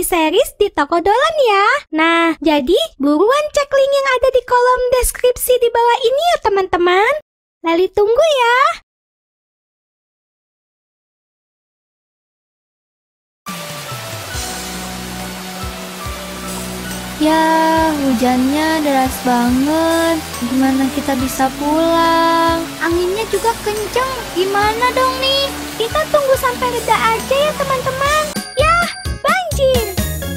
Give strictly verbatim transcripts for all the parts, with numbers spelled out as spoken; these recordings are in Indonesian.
series di toko Dolan ya. Nah, jadi buruan cek link yang ada di kolom deskripsi di bawah ini ya teman-teman. Lali tunggu ya. Ya, hujannya deras banget. Gimana kita bisa pulang? Anginnya juga kenceng. Gimana dong nih? Kita tunggu sampai reda aja ya teman-teman. Yah, banjir.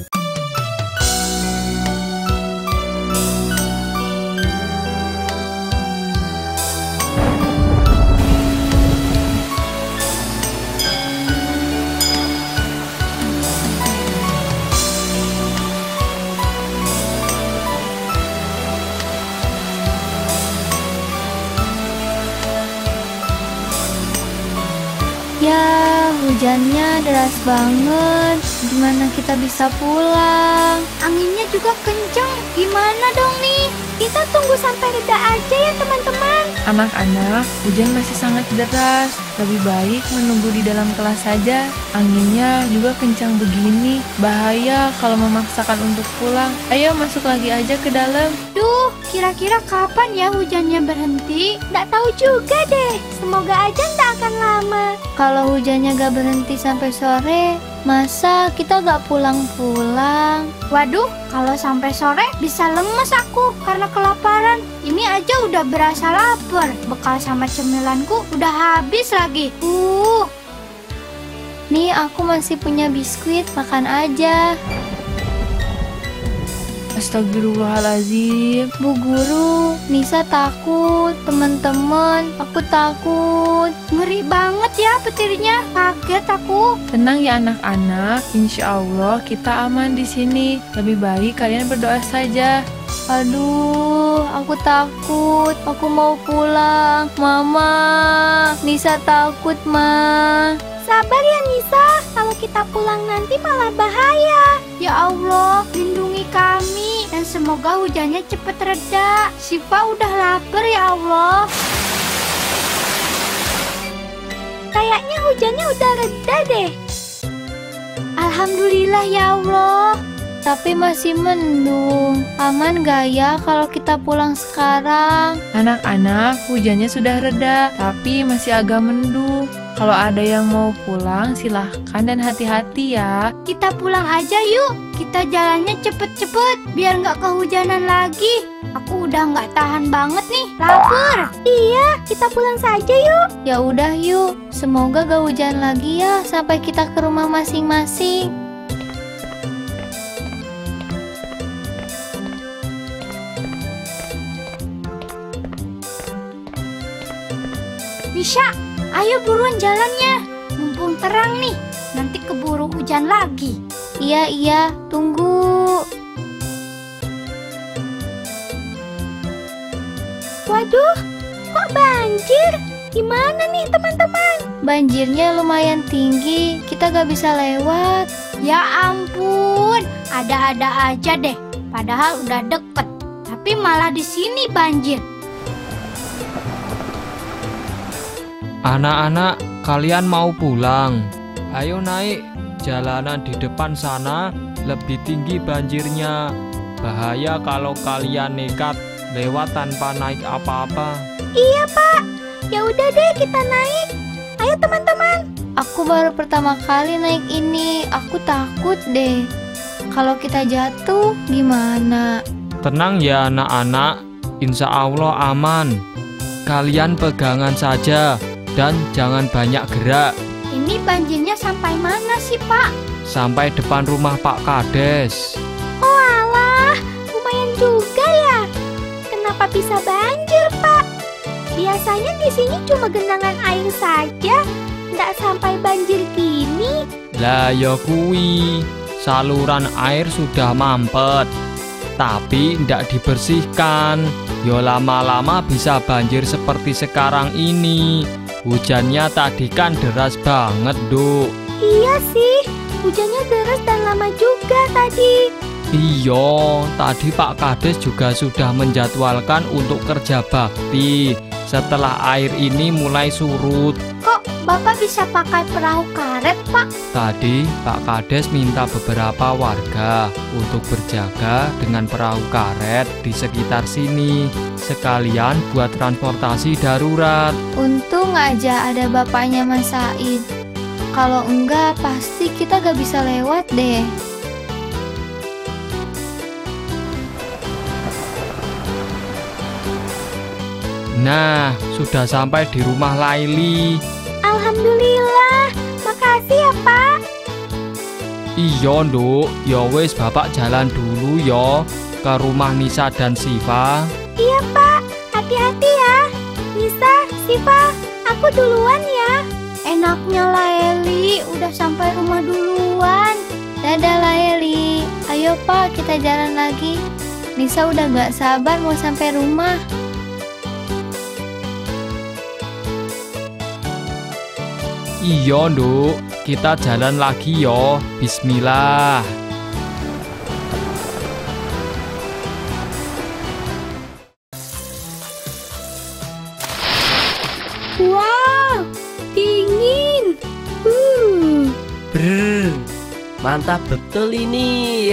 Ya, hujannya deras banget. Gimana kita bisa pulang? Anginnya juga kenceng. Gimana dong nih? Kita tunggu sampai reda aja ya teman-teman. Anak-anak, hujan masih sangat deras. Lebih baik menunggu di dalam kelas saja. Anginnya juga kencang begini. Bahaya kalau memaksakan untuk pulang. Ayo masuk lagi aja ke dalam. Duh, kira-kira kapan ya hujannya berhenti? Nggak tahu juga deh. Semoga aja nggak akan lama. Kalau hujannya gak berhenti sampai sore, masa kita gak pulang-pulang? Waduh, kalau sampai sore bisa lemes aku karena kelaparan. Ini aja udah berasa lapar. Bekal sama cemilanku udah habis lagi. Uh. Nih aku masih punya biskuit, makan aja. Astagfirullahaladzim. Bu Guru, Nisa takut. Teman-teman, aku takut. Ngeri banget ya petirnya. Kaget aku. Tenang ya anak-anak. Insya Allah kita aman di sini. Lebih baik kalian berdoa saja. Aduh, aku takut. Aku mau pulang. Mama, Nisa takut, Ma. Sabar ya Nisa. Kalau kita pulang nanti malah bahaya. Ya Allah, lindungi kami. Dan semoga hujannya cepet reda. Syifa udah lapar ya Allah. Kayaknya hujannya udah reda deh. Alhamdulillah ya Allah. Tapi masih mendung. Aman gak ya kalau kita pulang sekarang? Anak-anak, hujannya sudah reda, tapi masih agak mendung. Kalau ada yang mau pulang, silahkan dan hati-hati ya. Kita pulang aja yuk. Kita jalannya cepet-cepet, biar nggak kehujanan lagi. Aku udah nggak tahan banget nih, lapar. Iya, kita pulang saja yuk. Ya udah yuk. Semoga gak hujan lagi ya sampai kita ke rumah masing-masing. Misha, ayo buruan jalannya. Mumpung terang nih, nanti keburu hujan lagi. Iya, iya, tunggu. Waduh, kok banjir? Gimana nih teman-teman? Banjirnya lumayan tinggi, kita gak bisa lewat. Ya ampun, ada-ada aja deh. Padahal udah deket, tapi malah di sini banjir. Anak-anak, kalian mau pulang? Ayo naik, jalanan di depan sana lebih tinggi banjirnya. Bahaya kalau kalian nekat lewat tanpa naik apa-apa. Iya Pak, ya udah deh kita naik. Ayo teman-teman. Aku baru pertama kali naik ini, aku takut deh. Kalau kita jatuh gimana? Tenang ya anak-anak, insya Allah aman. Kalian pegangan saja dan jangan banyak gerak. Ini banjirnya sampai mana sih Pak? Sampai depan rumah Pak Kades. Oh alah, lumayan juga ya. Kenapa bisa banjir Pak? Biasanya di sini cuma genangan air saja, nggak sampai banjir gini. Lah ya kui, saluran air sudah mampet, tapi ndak dibersihkan. Yo lama-lama bisa banjir seperti sekarang ini. Hujannya tadi kan deras banget, Duk. Iya sih, hujannya deras dan lama juga tadi. Iya, tadi Pak Kades juga sudah menjadwalkan untuk kerja bakti. setelah air ini mulai surut. Kok Bapak bisa pakai perahu karet, Pak? Tadi Pak Kades minta beberapa warga untuk berjaga dengan perahu karet di sekitar sini, sekalian buat transportasi darurat. Untung aja ada bapaknya Mas Said. Kalau enggak, pasti kita gak bisa lewat deh. Nah, sudah sampai di rumah Laili. Alhamdulillah, makasih ya Pak. Iya, Nduk. Ya wis, Bapak jalan dulu ya ke rumah Nisa dan Siva. Iya Pak, hati-hati ya. Nisa, Siva, aku duluan ya. Enaknya Laili udah sampai rumah duluan. Dadah Laili. Ayo Pak, kita jalan lagi. Nisa udah gak sabar mau sampai rumah. Iya, Nduk. Kita jalan lagi yo. Bismillah. Wow, dingin. Uh. Brr, mantap betul ini.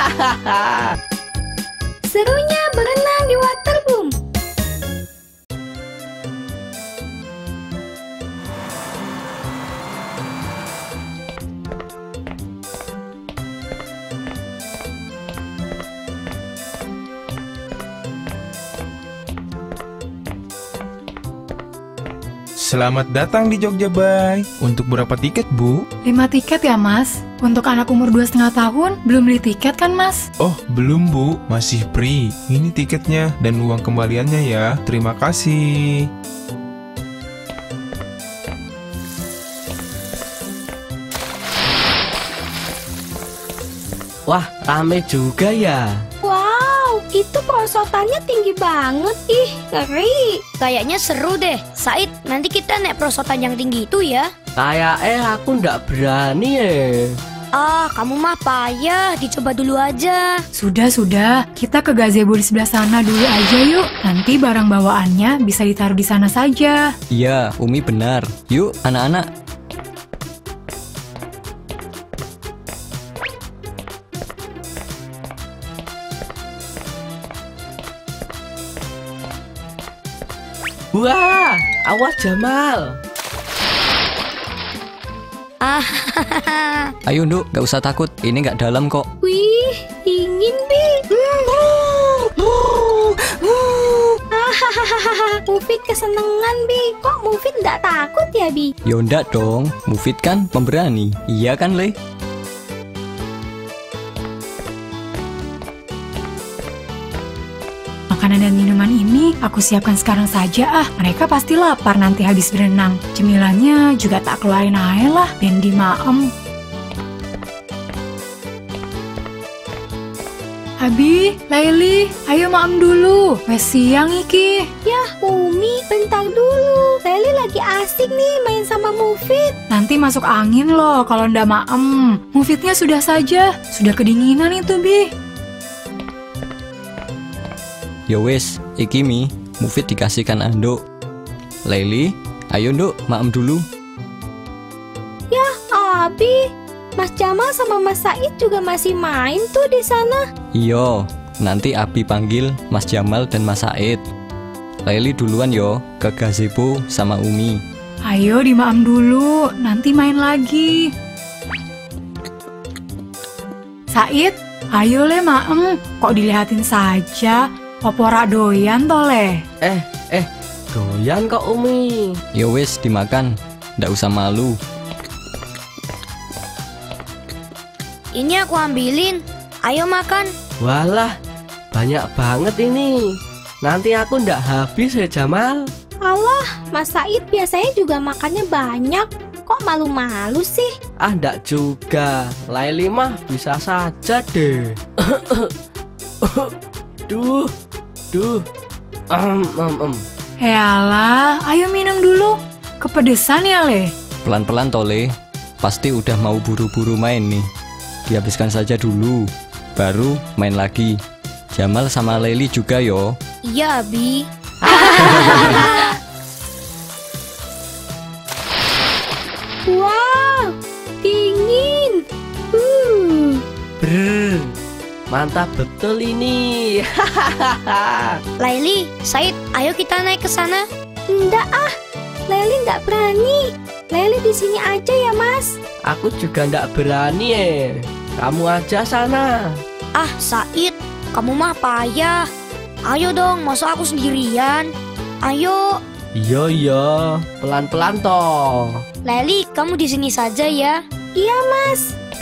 Serunya berenang di waterboom. Selamat datang di Jogja Bay. Untuk berapa tiket, Bu? Lima tiket ya, Mas. Untuk anak umur dua setengah tahun, belum beli tiket kan, Mas? Oh, belum, Bu. Masih free. Ini tiketnya dan uang kembaliannya ya. Terima kasih. Wah, rame juga ya. Wow, itu perosotannya tinggi banget. Ih, ngeri. Kayaknya seru deh. Said, nanti kita naik perosotan yang tinggi itu ya. Kayak eh aku ndak berani ya. Ah, kamu mah payah. Dicoba dulu aja. Sudah-sudah, kita ke gazebo di sebelah sana dulu aja yuk. Nanti barang bawaannya bisa ditaruh di sana saja. Iya, Umi benar. Yuk, anak-anak. Wah, awas Jamal. Ah, Ayo, Nduk, gak usah takut. Ini gak dalam kok. Wih, dingin, Bi. Hahaha, Mufid kesenengan, Bi. Kok Mufid nggak takut ya, Bi? Ya ndak dong, Mufid kan pemberani. Iya kan, Le? Makanan dan minuman ini aku siapkan sekarang saja ah. Mereka pasti lapar nanti habis berenang. Cemilannya juga tak keluarin air lah, ben di maem. Abi, Laili, ayo maem dulu. Wes siang iki. Yah, Umi, bentar dulu. Laili lagi asik nih main sama Mufid. Nanti masuk angin loh kalau ndak maem. Mufidnya sudah saja, sudah kedinginan itu, Bi. Ya wes, iki Mi, Mufid dikasihkan anduk. Laili, ayo Nduk, maem dulu. Yah, Abi, Mas Jamal sama Mas Said juga masih main tuh di sana. Iyo, nanti Abi panggil Mas Jamal dan Mas Said. Laili duluan yo ke gazebo sama Umi. Ayo dimaem dulu, nanti main lagi. Said, ayo le maem, kok dilihatin saja. Opora doyan tole. Eh, eh, doyan kok Umi. Ya wes, dimakan. Ndak usah malu. ini aku ambilin. Ayo makan. Walah, banyak banget ini. Nanti aku ndak habis ya Jamal. Allah, Mas Said biasanya juga makannya banyak. Kok malu-malu sih? Ah, ndak juga. Laili mah bisa saja deh. Duh, duh. Um, um, um. Yalah, ayo minum dulu. Kepedesan ya, Le? Pelan-pelan Tole. Pasti udah mau buru-buru main nih. Dihabiskan saja dulu, baru main lagi. Jamal sama Laili juga yo. Iya, Abi. Mantap betul ini. Laili, Said, ayo kita naik ke sana. Enggak ah, Laili nggak berani. Laili di sini aja ya Mas. Aku juga nggak berani eh. Kamu aja sana. Ah, Said, kamu mah payah. Ayo dong, masa aku sendirian? Ayo. Iya iya, pelan-pelan toh. Laili, kamu di sini saja ya. Iya Mas.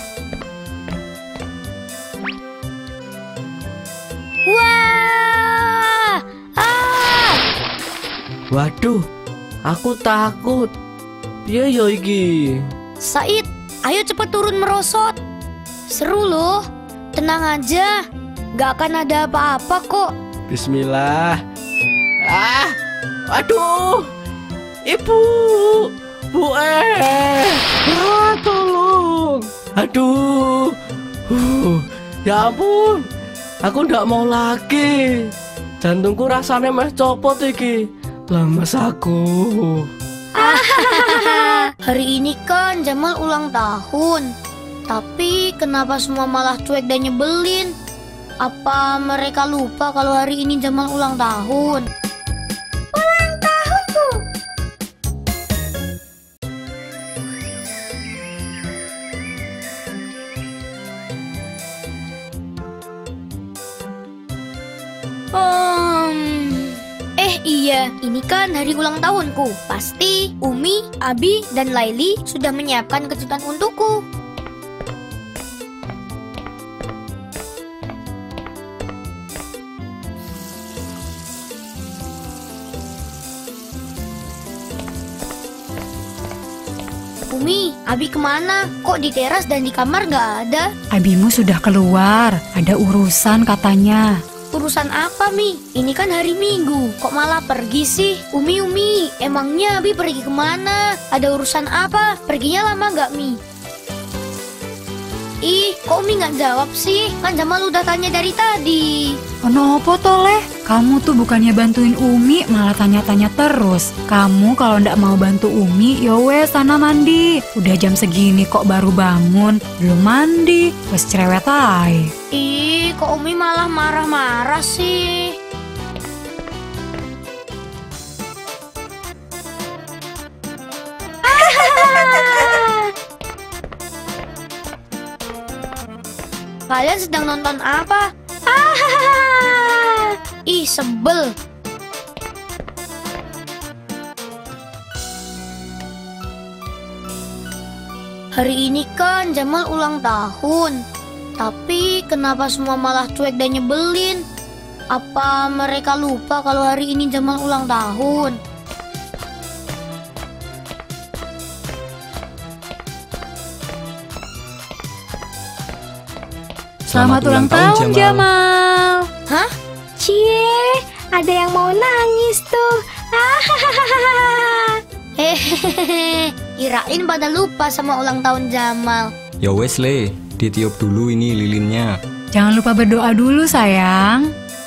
Wah! Ah! Waduh, aku takut. Piye yo iki? Said, ayo cepat turun merosot. Seru loh. Tenang aja. Gak akan ada apa-apa kok. Bismillah. Ah, aduh, ibu, bu eh, ah, tolong. Aduh, uh, ya ampun, aku ndak mau lagi. Jantungku rasanya meh copot iki. Lemes aku. Hari ini kan Jamal ulang tahun. Tapi kenapa semua malah cuek dan nyebelin? Apa mereka lupa kalau hari ini Jamal ulang tahun? Ulang tahunku. Hmm. Eh iya, ini kan hari ulang tahunku. Pasti Umi, Abi, dan Laili sudah menyiapkan kejutan untukku. Umi, Abi kemana? Kok di teras dan di kamar nggak ada? Abimu sudah keluar, ada urusan katanya. Urusan apa, Mi? Ini kan hari Minggu, kok malah pergi sih? Umi, Umi, emangnya Abi pergi kemana? Ada urusan apa? Perginya lama nggak, Mi? Ih, kok Umi nggak jawab sih? Kan Jamal udah tanya dari tadi. Kenapa toleh? Kamu tuh bukannya bantuin Umi, malah tanya-tanya terus. Kamu kalau ndak mau bantu Umi, ya wes sana mandi. Udah jam segini kok baru bangun, belum mandi, wes cerewet ae. Ih, kok Umi malah marah-marah sih? Kalian sedang nonton apa? Ah, ih sebel. Hari ini kan Jamal ulang tahun. Tapi kenapa semua malah cuek dan nyebelin? Apa mereka lupa kalau hari ini Jamal ulang tahun? Selamat, Selamat ulang tahun, Jamal. Jamal. Hah? Cie, ada yang mau nangis tuh. Hehehe, kirain pada lupa sama ulang tahun Jamal. Ya wes le, ditiup dulu ini lilinnya. Jangan lupa berdoa dulu sayang.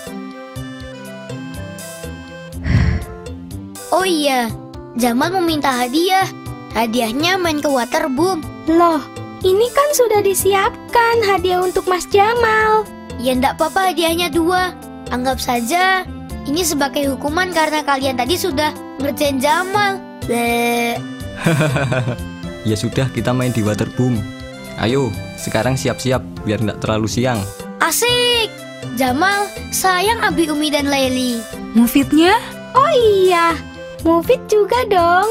Oh iya, Jamal meminta hadiah. Hadiahnya main ke waterboom. Loh, ini kan sudah disiapkan hadiah untuk Mas Jamal. Ya ndak apa-apa hadiahnya dua. Anggap saja ini sebagai hukuman karena kalian tadi sudah ngerjain Jamal. Bleh. Ya sudah, kita main di waterboom. Ayo, sekarang siap-siap biar nggak terlalu siang. Asik. Jamal, sayang Abi, Umi, dan Laili. Mufidnya? Oh iya, Mufid juga dong.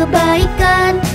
kebaikan.